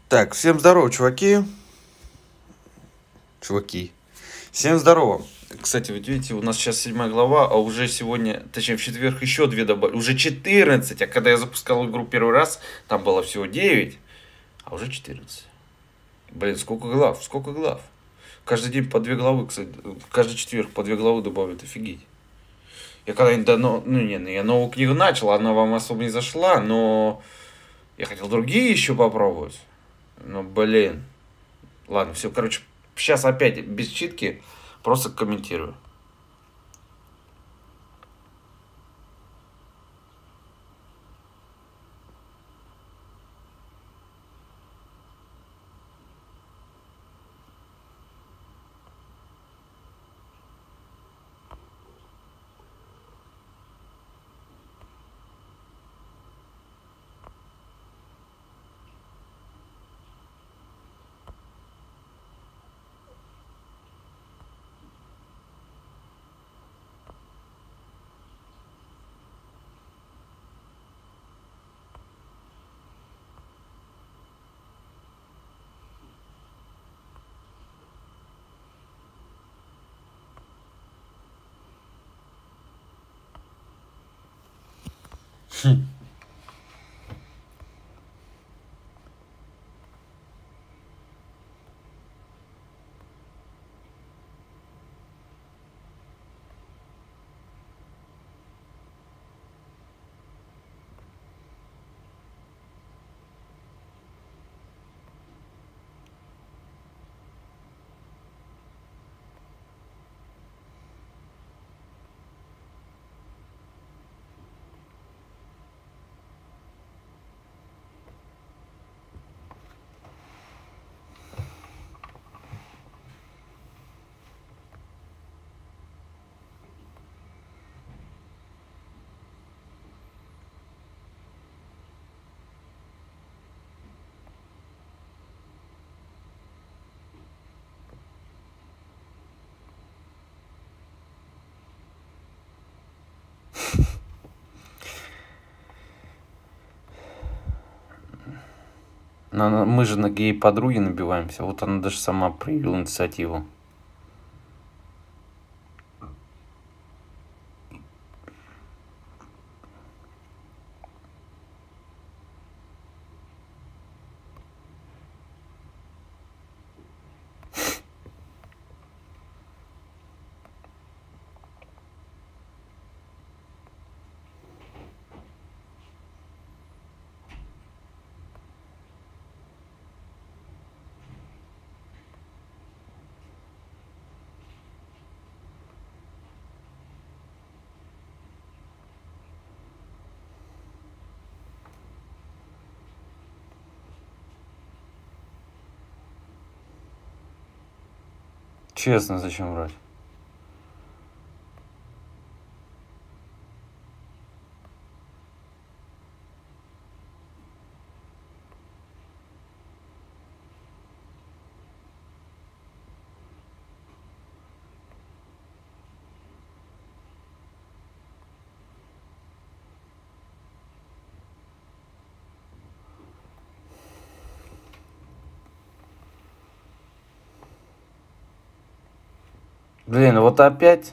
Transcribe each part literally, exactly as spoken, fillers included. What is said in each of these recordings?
Так, всем здорово, чуваки. Чуваки. Всем здорово. Кстати, вы видите, у нас сейчас седьмая глава, а уже сегодня, точнее в четверг еще две добавили. Уже четырнадцать, а когда я запускал игру первый раз, там было всего девять, а уже четырнадцать. Блин, сколько глав, сколько глав. Каждый день по две главы, кстати, каждый четверг по две главы добавят, офигеть. Я когда-нибудь давно, ну не, ну, я новую книгу начал, она вам особо не зашла, но я хотел другие еще попробовать. Но, блин. Ладно, все, короче, сейчас опять без читки, просто комментирую. Но мы же на гей-подруги набиваемся. Вот она даже сама проявила инициативу. Честно, зачем врать? Блин, вот опять.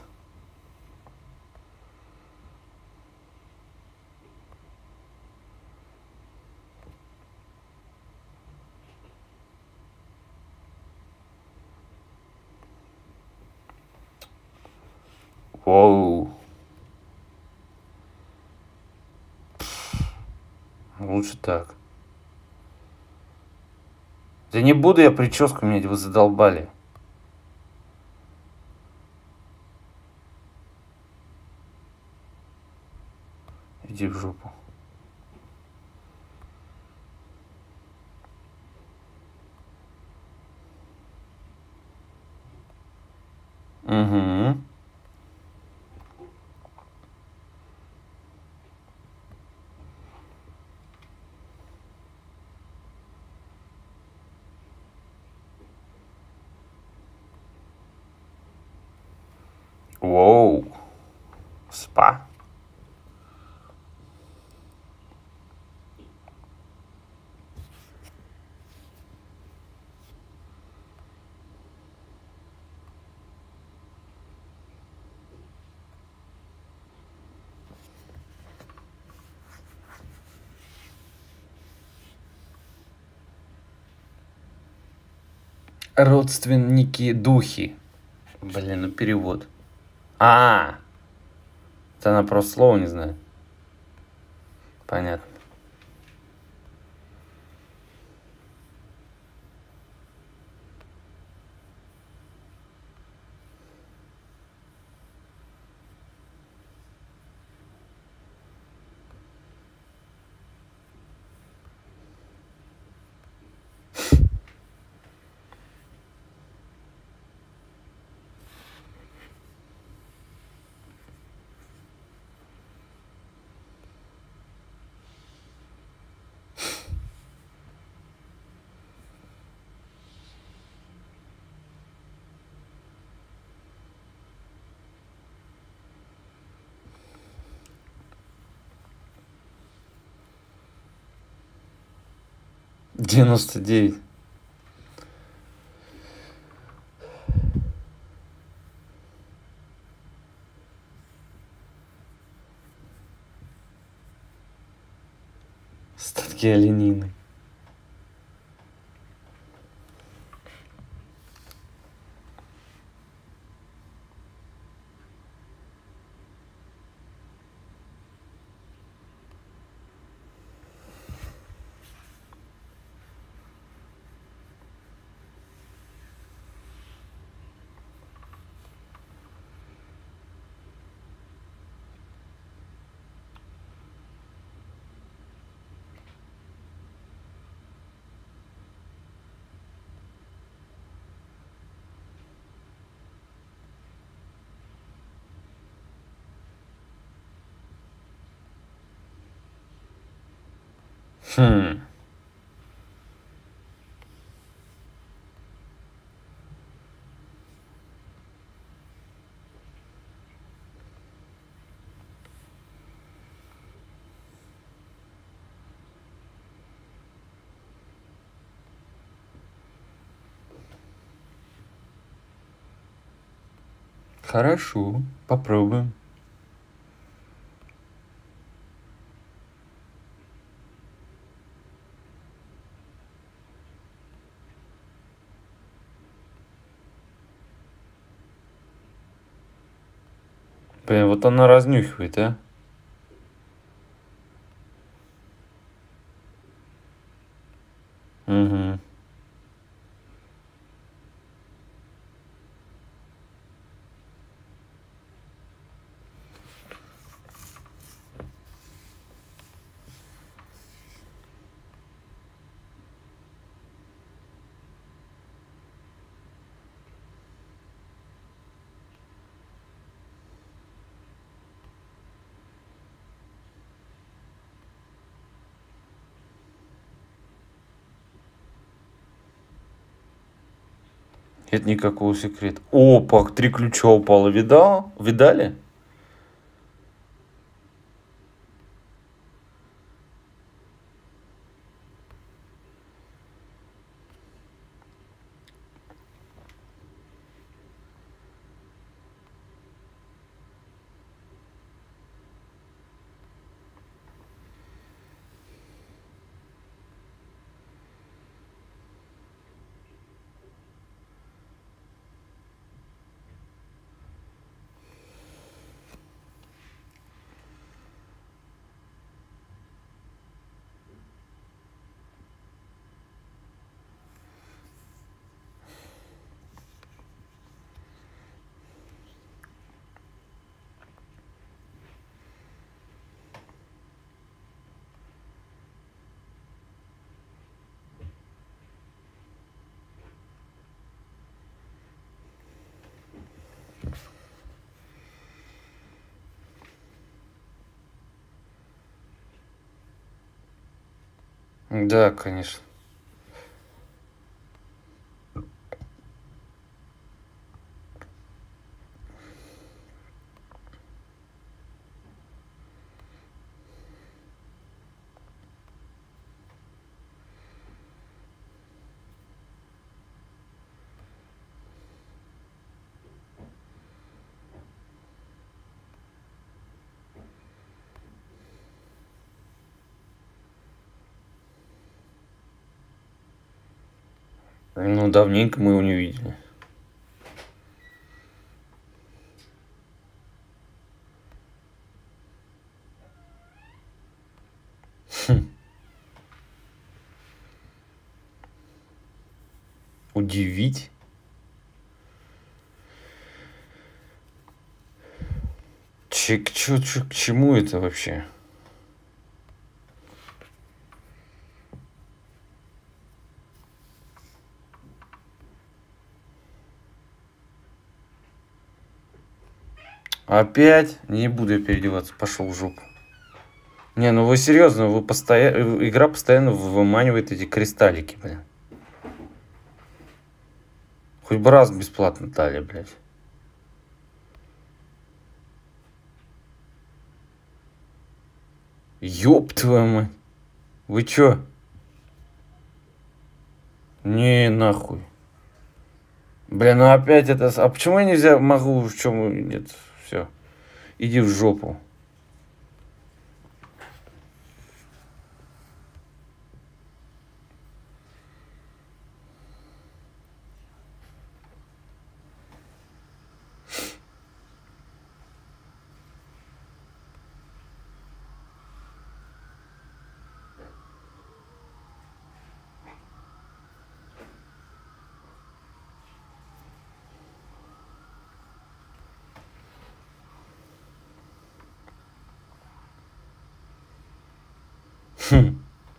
Оу. Лучше так. Да не буду я прическу менять, вы задолбали. Иди в жопу. Угу. Воу. Спа. Родственники духи. Блин, ну перевод. А, это она просто слово не знает. Понятно. девяносто девять. Остатки оленины. Хм. Хорошо, попробуем. Блин, вот она разнюхивает, а? Угу. Нет никакого секрета. Опа, три ключа упало. Видал? Видали? Да, конечно. Ну, давненько мы его не видели. Хм. Удивить? Че, к, чё, чё, к чему это вообще? Опять? Не буду я переодеваться. Пошел в жопу. Не, ну вы серьезно, вы постоянно, игра постоянно выманивает эти кристаллики, блин. Хоть бы раз бесплатно дали, блядь. Ёб твою мать. Вы чё? Не, нахуй. Бля, ну опять это... А почему я нельзя могу в чем... Нет, все. Иди в жопу. Хм.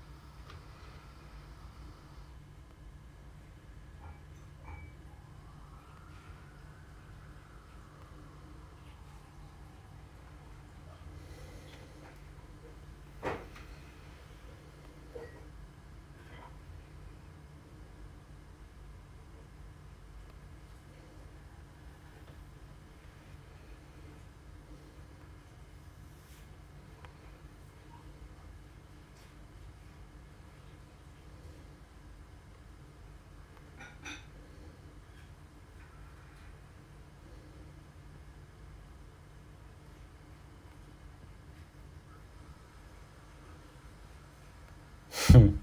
Хм.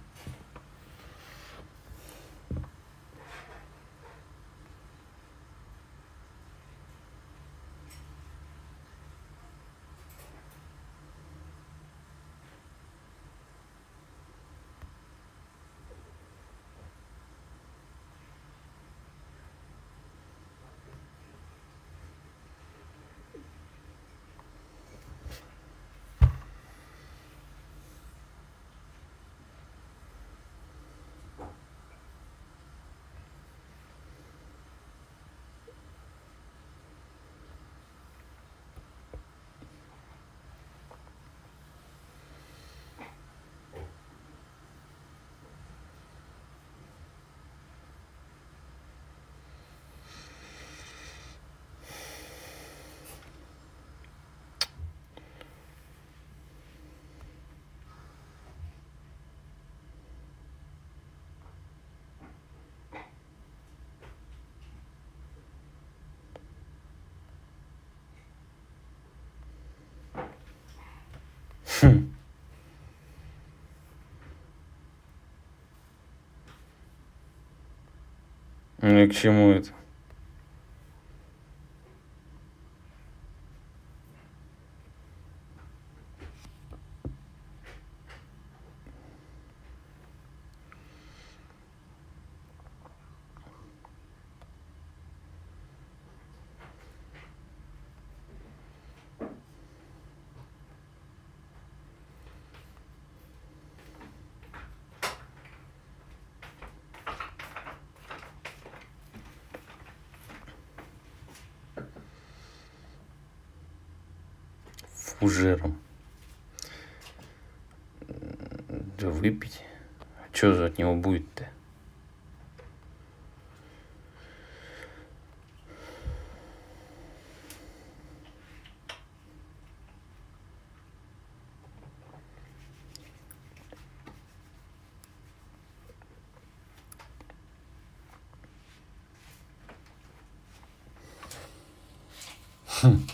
Хм. Ну и к чему это? Фужером. Да выпить. Что же от него будет-то? Хм.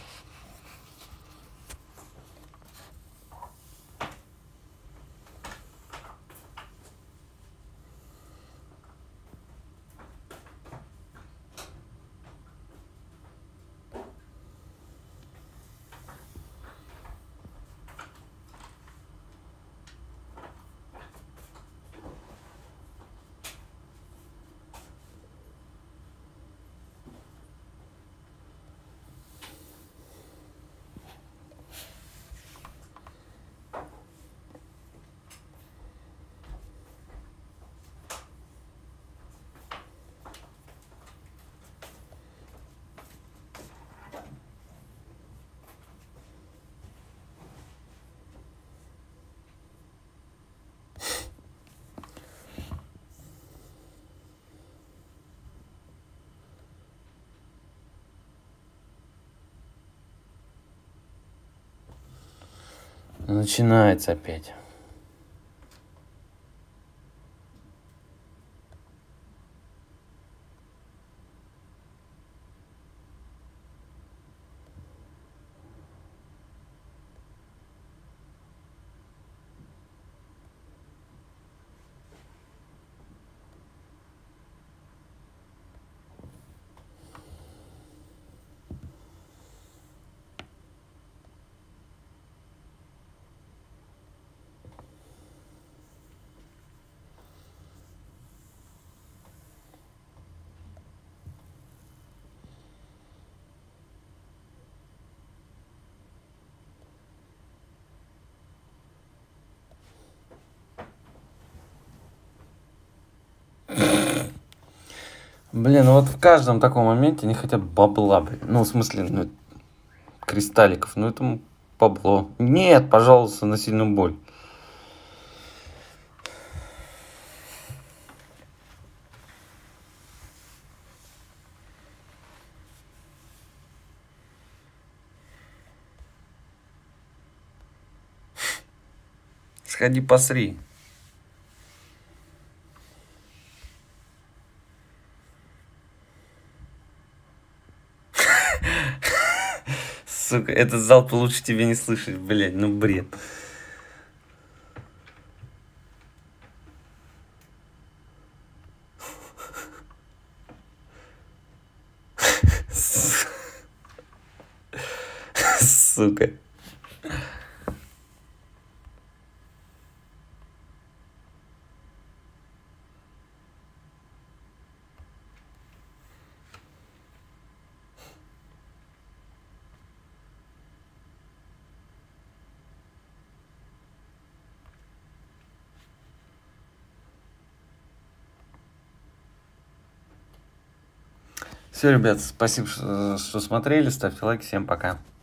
Начинается опять. Блин, ну вот в каждом таком моменте они хотят бабла, блин. Ну, в смысле, ну, кристалликов. Ну, это бабло. Нет, пожалуйста, на сильную боль. Сходи посри. Сука, этот залп лучше тебе не слышать, блядь, ну бред. Сука. Все, ребят, спасибо, что, что смотрели. Ставьте лайки. Всем пока.